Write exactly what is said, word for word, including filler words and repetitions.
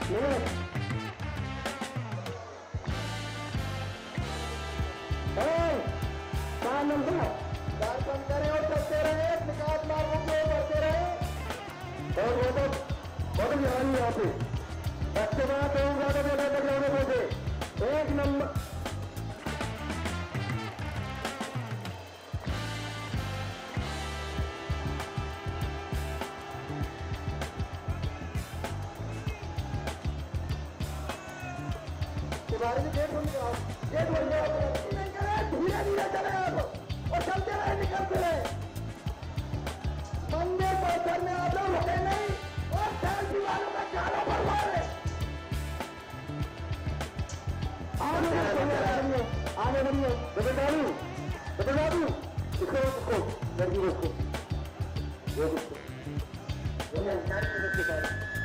Car बंद करें और चलते रहे, निकास मार्गों को बढ़ते रहे। और वो तो बहुत ध्यान यहाँ पे बच्चे बात हो ज्यादा बोले तक लोगों को दे एक नंबर तुम्हारे भी गेट बंद करो, गेट बंद करो, नहीं करे धीरे धीरे चले आप और चलते रहे, निकलते रहे। मंदिर पर चलने आते होते नहीं और सेल्फी वालों का चाला बर्बाद है। आगे बढ़िए, आगे बढ़िए, बदल डालू, बदल डालू, इसको इसको लड़की को इसको, ये इसको, ये अंदाज में देखिए।